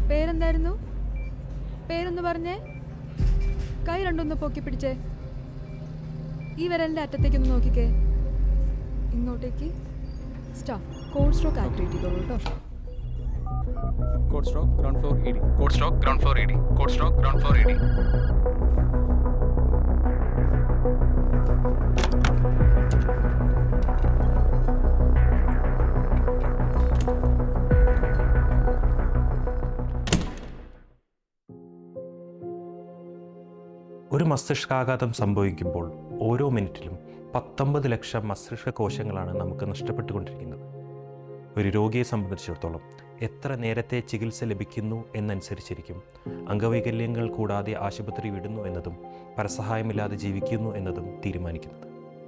പേരെന്തായിരുന്നു? പേരൊന്ന് പറഞ്ഞേ. കൈ രണ്ടൊന്ന് പൊക്കി പിടിച്ചേ. ഈ വിരലിൻ്റെ അറ്റത്തേക്കൊന്ന് നോക്കിക്കേ. ഇങ്ങോട്ടേക്ക്. സ്റ്റോപ്പ്. കോഡ് സ്ട്രോക്ക് ആക്ടിവേറ്റ് ചെയ്തോളൂ കേട്ടോ. Code stroke ground floor ED. Code stroke ground floor ED. Code stroke ground floor ED. ഒരു മസ്തിഷ്കാഘാതം സംഭവിക്കുമ്പോൾ ഓരോ മിനിറ്റിലും 19 ലക്ഷം മസ്തിഷ്ക കോശങ്ങളാണ് നമുക്ക് നഷ്ടപ്പെട്ടുകൊണ്ടിരിക്കുന്നത്. ഒരു രോഗിയെ സംബന്ധിച്ചിടത്തോളം എത്ര നേരത്തെ ചികിത്സ ലഭിക്കുന്നു എന്നനുസരിച്ചിരിക്കും അംഗവൈകല്യങ്ങൾ കൂടാതെ ആശുപത്രി വിടുന്നു എന്നതും പരസഹായമില്ലാതെ ജീവിക്കുന്നു എന്നതും തീരുമാനിക്കുന്നത്.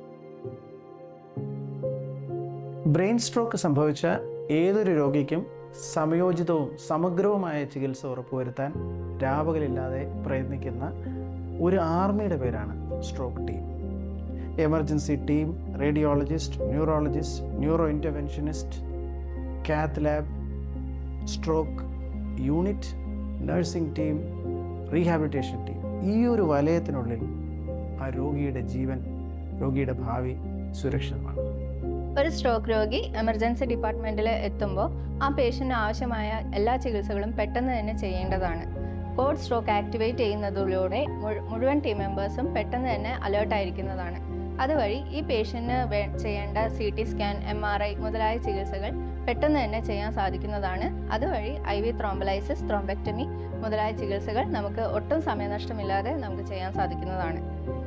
ബ്രെയിൻ സ്ട്രോക്ക് സംഭവിച്ച ഏതൊരു രോഗിക്കും സമയോചിതവും സമഗ്രവുമായ ചികിത്സ ഉറപ്പുവരുത്താൻ രാപകലില്ലാതെ പ്രയത്നിക്കുന്ന ഒരു ആർമിയുടെ പേരാണ് stroke team. Emergency team, radiologist, neurologist, neuro interventionist, cath lab, stroke unit, nursing team, rehabilitation team. ഈ ഒരു വലയത്തിനുള്ളിൽ ആ രോഗിയുടെ ജീവൻ, രോഗിയുടെ ഭാവി സുരക്ഷിതമാണ്. ഒരു സ്ട്രോക്ക് രോഗി എമർജൻസി ഡിപ്പാർട്ട്മെൻറ്റിൽ എത്തുമ്പോൾ ആ പേഷ്യൻറ്റിന് ആവശ്യമായ എല്ലാ ചികിത്സകളും പെട്ടെന്ന് തന്നെ ചെയ്യേണ്ടതാണ്. കോഡ് സ്ട്രോക്ക് ആക്ടിവേറ്റ് ചെയ്യുന്നതിലൂടെ മുഴുവൻ ടീം മെമ്പേഴ്സും പെട്ടെന്ന് തന്നെ അലേർട്ടായിരിക്കുന്നതാണ്. അതുവഴി ഈ പേഷ്യൻറ്റിന് ചെയ്യേണ്ട CT സ്കാൻ, MRI മുതലായ ചികിത്സകൾ പെട്ടെന്ന് തന്നെ ചെയ്യാൻ സാധിക്കുന്നതാണ്. അതുവഴി IV ത്രോംബലൈസിസ്, ത്രോംബെക്ടമി മുതലായ ചികിത്സകൾ നമുക്ക് ഒട്ടും സമയനഷ്ടമില്ലാതെ നമുക്ക് ചെയ്യാൻ സാധിക്കുന്നതാണ്.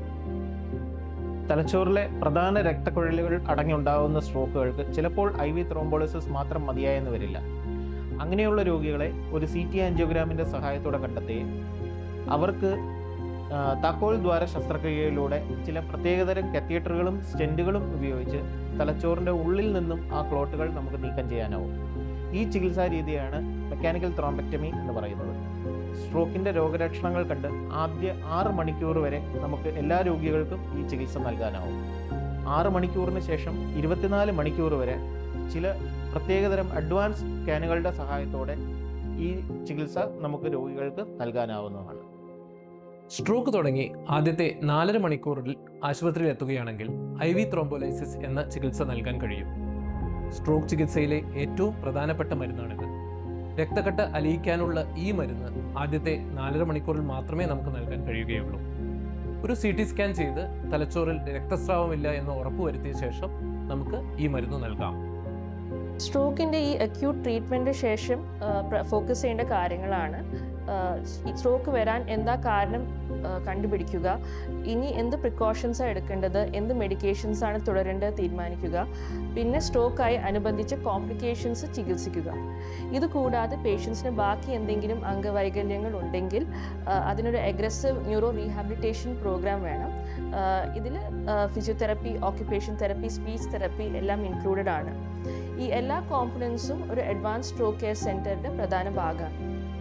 തലച്ചോറിലെ പ്രധാന രക്തക്കുഴലുകൾ അടങ്ങിയുണ്ടാകുന്ന സ്ട്രോക്കുകൾക്ക് ചിലപ്പോൾ IV ത്രോംബോളിസിസ് മാത്രം മതിയായെന്ന് വരില്ല. അങ്ങനെയുള്ള രോഗികളെ ഒരു CT ആൻജിയോഗ്രാമിൻ്റെ സഹായത്തോടെ കണ്ടെത്തുകയും അവർക്ക് താക്കോൽ ദ്വാര ശസ്ത്രക്രിയയിലൂടെ ചില പ്രത്യേകതരം കത്തീറ്ററുകളും സ്റ്റെൻറ്റുകളും ഉപയോഗിച്ച് തലച്ചോറിൻ്റെ ഉള്ളിൽ നിന്നും ആ ക്ലോട്ടുകൾ നമുക്ക് നീക്കം ചെയ്യാനാവും. ഈ ചികിത്സാ രീതിയാണ് മെക്കാനിക്കൽ ത്രോംബെക്ടമി എന്ന് പറയുന്നത്. സ്ട്രോക്കിൻ്റെ രോഗലക്ഷണങ്ങൾ കണ്ട് ആദ്യ 6 മണിക്കൂർ വരെ നമുക്ക് എല്ലാ രോഗികൾക്കും ഈ ചികിത്സ നൽകാനാവും. 6 മണിക്കൂറിന് ശേഷം 24 മണിക്കൂർ വരെ ചില പ്രത്യേകതരം അഡ്വാൻസ് സ്കാനുകളുടെ സഹായത്തോടെ ഈ ചികിത്സ നമുക്ക് രോഗികൾക്ക് നൽകാനാവുന്നതാണ്. സ്ട്രോക്ക് തുടങ്ങി ആദ്യത്തെ 4.5 മണിക്കൂറിൽ ആശുപത്രിയിൽ എത്തുകയാണെങ്കിൽ IV ത്രോംബോലൈസിസ് എന്ന ചികിത്സ നൽകാൻ കഴിയും. സ്ട്രോക്ക് ചികിത്സയിലെ ഏറ്റവും പ്രധാനപ്പെട്ട മരുന്നാണിത്. രക്തക്കട്ട അലിയിക്കാനുള്ള ഈ മരുന്ന് ആദ്യത്തെ 4.5 മണിക്കൂറിൽ മാത്രമേ നമുക്ക് നൽകാൻ കഴിയുകയുള്ളൂ. ഒരു CT സ്കാൻ ചെയ്ത് തലച്ചോറിൽ രക്തസ്രാവമില്ല എന്ന് ഉറപ്പുവരുത്തിയ ശേഷം നമുക്ക് ഈ മരുന്ന് നൽകാം. സ്ട്രോക്കിൻ്റെ ഈ അക്യൂട്ട് ട്രീറ്റ്മെൻറ്റിന് ശേഷം ഫോക്കസ് ചെയ്യേണ്ട കാര്യങ്ങളാണ് സ്ട്രോക്ക് വരാൻ എന്താ കാരണം കണ്ടുപിടിക്കുക, ഇനി എന്ത് പ്രിക്കോഷൻസാണ് എടുക്കേണ്ടത്, എന്ത് മെഡിക്കേഷൻസാണ് തുടരേണ്ടത് തീരുമാനിക്കുക, പിന്നെ സ്ട്രോക്കായി അനുബന്ധിച്ച് കോംപ്ലിക്കേഷൻസ് ചികിത്സിക്കുക. ഇത് കൂടാതെ പേഷ്യൻസിന് ബാക്കി എന്തെങ്കിലും അംഗവൈകല്യങ്ങൾ ഉണ്ടെങ്കിൽ അതിനൊരു അഗ്രസീവ് ന്യൂറോ റീഹാബിലിറ്റേഷൻ പ്രോഗ്രാം വേണം. ഇതിൽ physiotherapy, occupation therapy, speech therapy എല്ലാം ഇൻക്ലൂഡഡ് ആണ്. ഈ എല്ലാ കോമ്പണൻസും ഒരു അഡ്വാൻസ് സ്ട്രോക്ക് കെയർ സെൻറ്ററിൻ്റെ പ്രധാന ഭാഗമാണ്.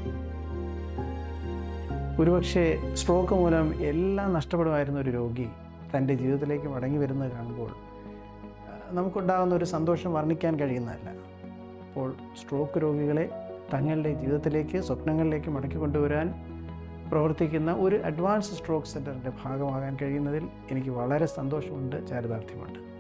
ഒരുപക്ഷെ സ്ട്രോക്ക് മൂലം എല്ലാം നഷ്ടപ്പെടുമായിരുന്ന ഒരു രോഗി തൻ്റെ ജീവിതത്തിലേക്ക് മടങ്ങി വരുന്നത് കാണുമ്പോൾ നമുക്കുണ്ടാകുന്ന ഒരു സന്തോഷം വർണ്ണിക്കാൻ കഴിയുന്നതല്ല. അപ്പോൾ സ്ട്രോക്ക് രോഗികളെ തങ്ങളുടെ ജീവിതത്തിലേക്ക്, സ്വപ്നങ്ങളിലേക്ക് മടക്കി കൊണ്ടുവരാൻ പ്രവർത്തിക്കുന്ന ഒരു അഡ്വാൻസ് സ്ട്രോക്ക് സെൻറ്ററിൻ്റെ ഭാഗമാകാൻ കഴിയുന്നതിൽ എനിക്ക് വളരെ സന്തോഷമുണ്ട്, ചാരിതാർത്ഥ്യമുണ്ട്.